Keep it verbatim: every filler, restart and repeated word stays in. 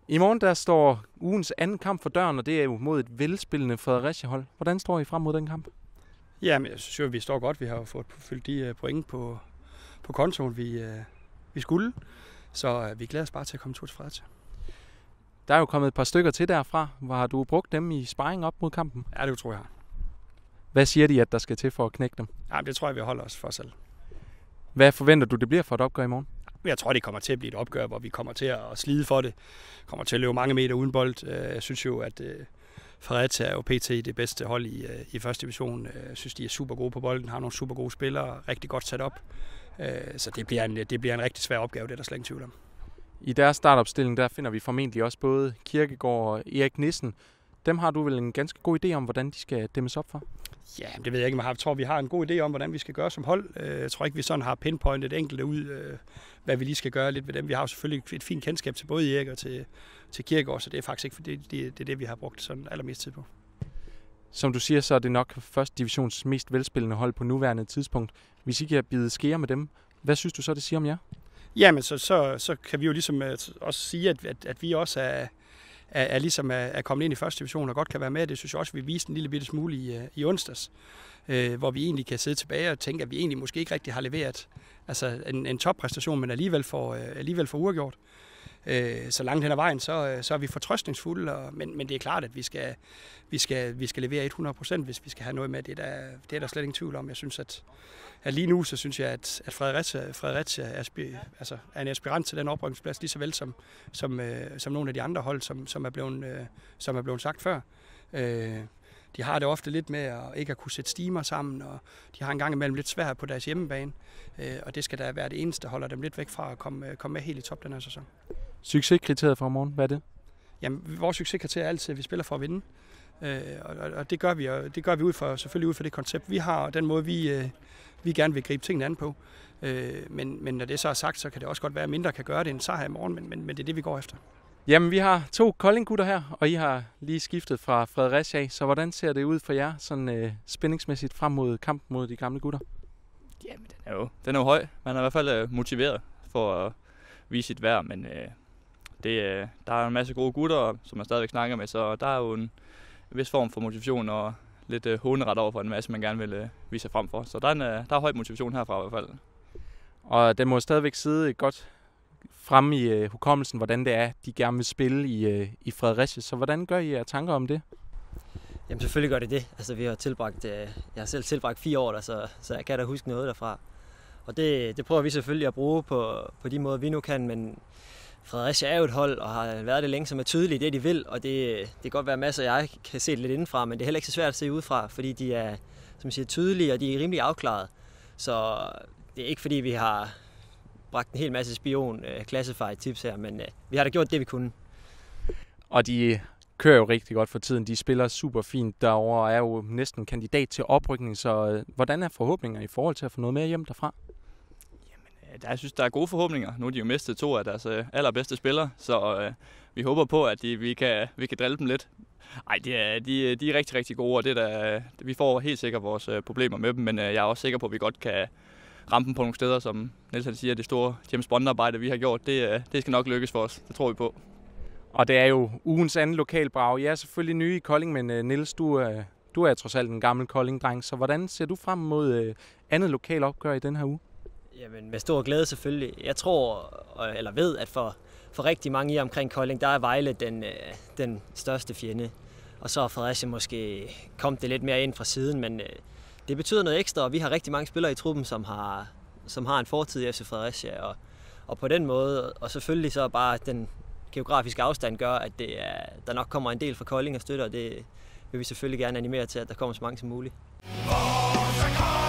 I morgen der står ugens anden kamp for døren, og det er jo mod et velspillende Fredericia-hold. Hvordan står I frem mod den kamp? Jamen, jeg synes jo, vi står godt. Vi har jo fået fyldt de point på, på kontoen, vi, vi skulle. Så vi glæder os bare til at komme to til Fredericia. Der er jo kommet et par stykker til derfra. Hvor har du brugt dem i sparring op mod kampen? Ja, det tror jeg har. Hvad siger de, at der skal til for at knække dem? Ja, det tror jeg, vi holder os for os selv. Hvad forventer du, det bliver for et opgør i morgen? Jeg tror, det kommer til at blive et opgør, hvor vi kommer til at slide for det. Kommer til at løbe mange meter uden bold. Jeg synes jo, at Fredericia er jo P T det bedste hold i, i første division. Jeg synes, de er super gode på bolden, har nogle super gode spillere, rigtig godt sat op. Så det bliver en, det bliver en rigtig svær opgave, det er der slet ingen tvivl om. I deres startopstilling, der finder vi formentlig også både Kirkegaard og Erik Nissen. Dem har du vel en ganske god idé om, hvordan de skal dæmmes op for? Ja, det ved jeg ikke, men jeg tror, vi har en god idé om, hvordan vi skal gøre som hold. Jeg tror ikke, vi sådan har pinpointet enkelte ud, hvad vi lige skal gøre lidt ved dem. Vi har jo selvfølgelig et fint kendskab til både Erik og til, til Kirkegaard, så det er faktisk ikke fordi det, det er det, vi har brugt sådan allermest tid på. Som du siger, så er det nok første divisions mest velspillende hold på nuværende tidspunkt. Hvis I kan bide skære med dem, hvad synes du så, det siger om jer? Jamen, så, så, så kan vi jo ligesom også sige, at, at, at vi også er, er, er, ligesom er, er kommet ind i første division og godt kan være med. Det synes jeg også, vi viste en lille bitte smule i, i onsdags, øh, hvor vi egentlig kan sidde tilbage og tænke, at vi egentlig måske ikke rigtig har leveret altså en, en toppræstation, men alligevel får, øh, alligevel får uafgjort. Øh, så langt hen ad vejen, så, så er vi fortrøstningsfulde, og, men, men det er klart, at vi skal, vi skal, vi skal levere hundrede procent, hvis vi skal have noget med. Det er der, det er der slet ingen tvivl om. Jeg synes, at, at lige nu, så synes jeg, at, at Fredericia, Fredericia er, altså, er en aspirant til den oprykningsplads, lige så vel som, som, øh, som nogle af de andre hold, som, som, er, blevet, øh, som er blevet sagt før. Øh, de har det ofte lidt med at ikke at kunne sætte stimer sammen, og de har en gang imellem lidt svært på deres hjemmebane, øh, og det skal da være det eneste, der holder dem lidt væk fra at komme, komme med helt i top den her sæson. Succeskriteriet for morgen, hvad er det? Jamen, vores succeskriterie er altid, at vi spiller for at vinde. Øh, og, og det gør vi, og det gør vi ud for, selvfølgelig ud for det koncept, vi har, og den måde, vi, øh, vi gerne vil gribe tingene an på. Øh, men, men når det så er sagt, så kan det også godt være, at mindre kan gøre det end sejr i morgen, men, men, men det er det, vi går efter. Jamen, vi har to Kolding-gutter her, og I har lige skiftet fra Fredericia, så hvordan ser det ud for jer, sådan øh, spændingsmæssigt frem mod kampen mod de gamle gutter? Jamen, den er jo, den er jo høj. Man er i hvert fald øh, motiveret for at vise sit værd, men øh, det, øh, der er en masse gode gutter, som man stadigvæk snakker med, så der er jo en vis form for motivation og lidt øh, håneret over for en masse, man gerne vil øh, vise sig frem for. Så der er, en, øh, der er høj motivation herfra i hvert fald. Og den må stadigvæk sidde godt fremme i øh, hukommelsen, hvordan det er, de gerne vil spille i, øh, i Fredericia. Så hvordan gør I jer tanker om det? Jamen selvfølgelig gør det det. Altså vi har tilbragt, øh, jeg har selv tilbragt fire år der, så, så jeg kan da huske noget derfra. Og det, det prøver vi selvfølgelig at bruge på, på de måder, vi nu kan, men Fredericia er jo et hold, og har været det længe, som er tydeligt det, de vil, og det, det kan godt være masser, jeg kan se det lidt indenfra, men det er heller ikke så svært at se udefra, fordi de er, som siger, tydelige, og de er rimelig afklaret. Så det er ikke fordi, vi har bragt en hel masse spion uh, classified tips her, men uh, vi har da gjort det, vi kunne. Og de kører jo rigtig godt for tiden. De spiller super fint derovre og er jo næsten kandidat til oprykning, så uh, hvordan er forhåbninger i forhold til at få noget mere hjem derfra? Jamen, der, jeg synes, der er gode forhåbninger. Nu er de jo mistet to af deres uh, allerbedste spillere, så uh, vi håber på, at de, vi, kan, vi kan drille dem lidt. Ej, de er, de, de er rigtig, rigtig gode, og det der, vi får helt sikkert vores uh, problemer med dem, men uh, jeg er også sikker på, at vi godt kan ramme dem på nogle steder, som Niels siger, det store James Bond-arbejde, vi har gjort, det, det skal nok lykkes for os. Det tror vi på. Og det er jo ugens anden lokalbrag. Jeg er selvfølgelig ny i Kolding, men uh, Niels, du, uh, du er trods alt en gammel Kolding-dreng, så hvordan ser du frem mod uh, andet lokalopgør i den her uge? Jamen med stor glæde selvfølgelig. Jeg tror, eller ved, at for, for rigtig mange i omkring Kolding, der er Vejle den, uh, den største fjende. Og så er Fredericia måske kommet det lidt mere ind fra siden, men uh, det betyder noget ekstra, og vi har rigtig mange spillere i truppen, som har, som har en fortid i F C Fredericia, og, og på den måde, og selvfølgelig så bare den geografiske afstand gør, at det er, der nok kommer en del fra Kolding og støtter, og det vil vi selvfølgelig gerne animere til, at der kommer så mange som muligt.